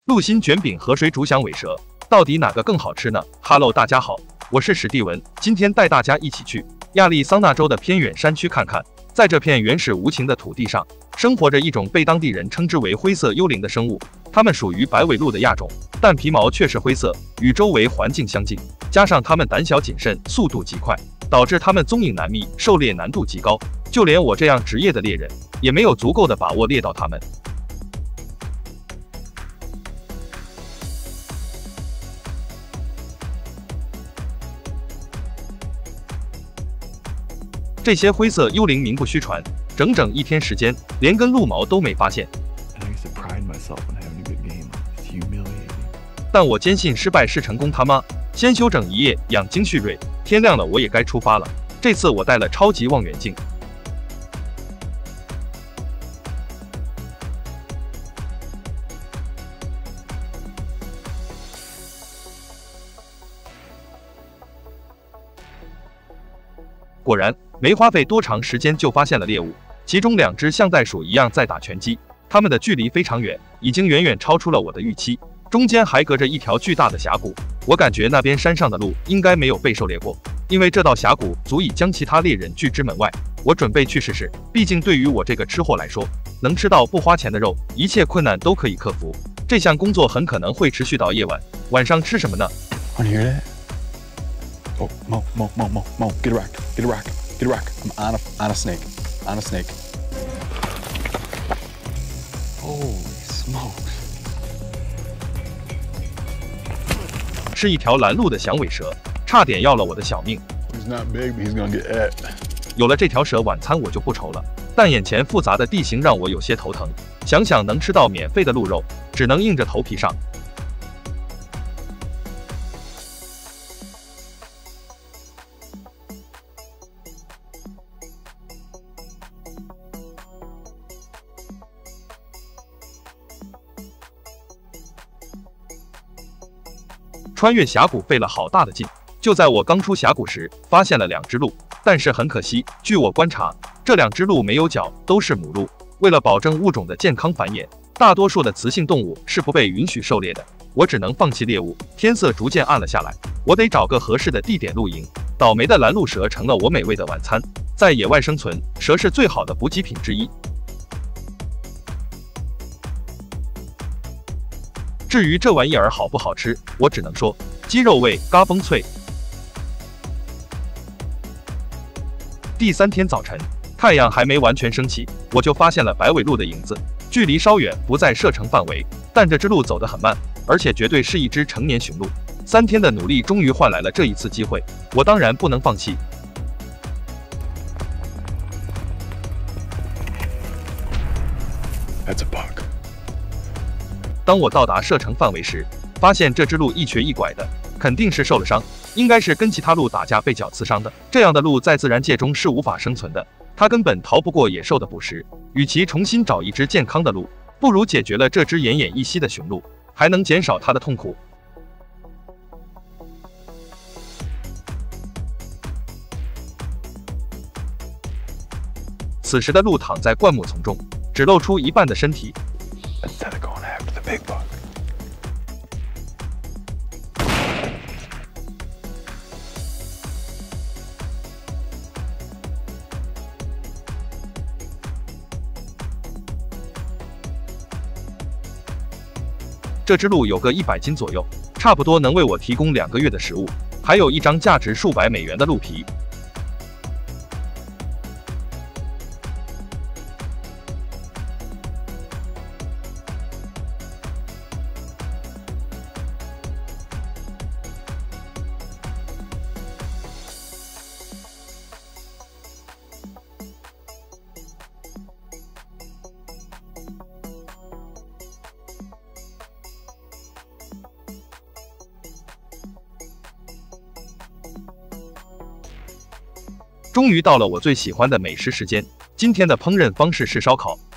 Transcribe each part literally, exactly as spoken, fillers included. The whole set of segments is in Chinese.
鹿心卷饼和水煮响尾蛇，到底哪个更好吃呢 ？Hello， 大家好，我是史蒂文，今天带大家一起去亚利桑那州的偏远山区看看。在这片原始无情的土地上，生活着一种被当地人称之为灰色幽灵的生物，它们属于白尾鹿的亚种，但皮毛却是灰色，与周围环境相近，加上它们胆小谨慎，速度极快，导致它们踪影难觅，狩猎难度极高。就连我这样职业的猎人，也没有足够的把握猎到它们。这些灰色幽灵名不虚传，整整一天时间，连根鹿毛都没发现。但我坚信失败是成功他妈。先休整一夜，养精蓄锐，天亮了我也该出发了。这次我带了超级望远镜。果然，没花费多长时间就发现了猎物，其中两只像袋鼠一样在打拳击，它们的距离非常远，已经远远超出了我的预期，中间还隔着一条巨大的峡谷。我感觉那边山上的鹿应该没有被狩猎过，因为这道峡谷足以将其他猎人拒之门外。我准备去试试，毕竟对于我这个吃货来说，能吃到不花钱的肉，一切困难都可以克服。这项工作很可能会持续到夜晚，晚上吃什么呢？ Oh, Mo, Mo, Mo, Mo, Mo, get a rack, get a rack, get a rack. I'm on a, on a snake, on a snake. Holy smokes. 是一条拦路的响尾蛇，差点要了我的小命。 He's not big, but he's gonna get ate. 有了这条蛇，晚餐我就不愁了。但眼前复杂的地形让我有些头疼，想想能吃到免费的鹿肉，只能硬着头皮上。穿越峡谷费了好大的劲，就在我刚出峡谷时，发现了两只鹿，但是很可惜，据我观察，这两只鹿没有角，都是母鹿。为了保证物种的健康繁衍，大多数的雌性动物是不被允许狩猎的。我只能放弃猎物。天色逐渐暗了下来，我得找个合适的地点露营。倒霉的拦路蛇成了我美味的晚餐。在野外生存，蛇是最好的补给品之一。至于这玩意儿好不好吃，我只能说鸡肉味，嘎嘣脆。第三天早晨，太阳还没完全升起，我就发现了白尾鹿的影子，距离稍远，不在射程范围，但这只鹿走得很慢，而且绝对是一只成年雄鹿。三天的努力终于换来了这一次机会，我当然不能放弃。 That's a bug. 当我到达射程范围时，发现这只鹿一瘸一拐的，肯定是受了伤，应该是跟其他鹿打架被脚刺伤的。这样的鹿在自然界中是无法生存的，它根本逃不过野兽的捕食。与其重新找一只健康的鹿，不如解决了这只奄奄一息的雄鹿，还能减少它的痛苦。此时的鹿躺在灌木丛中，只露出一半的身体。 Instead of going after the big bug. 这只鹿有个一百斤左右，差不多能为我提供两个月的食物，还有一张价值数百美元的鹿皮。终于到了我最喜欢的美食时间，今天的烹饪方式是烧烤。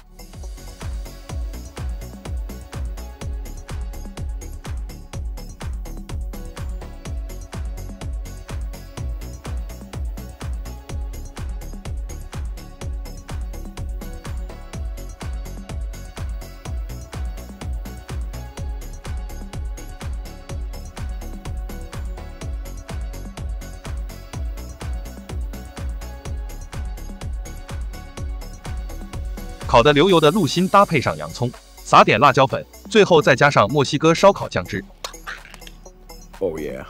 烤得流油的鹿心搭配上洋葱，撒点辣椒粉，最后再加上墨西哥烧烤酱汁。 Oh yeah.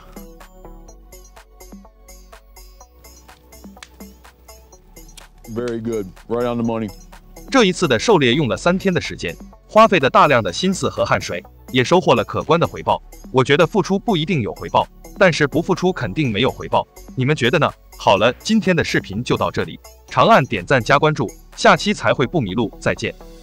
Very good, right on the money. 这一次的狩猎用了三天的时间，花费的大量的心思和汗水，也收获了可观的回报。我觉得付出不一定有回报，但是不付出肯定没有回报。你们觉得呢？好了，今天的视频就到这里，长按点赞加关注，下期才会不迷路，再见。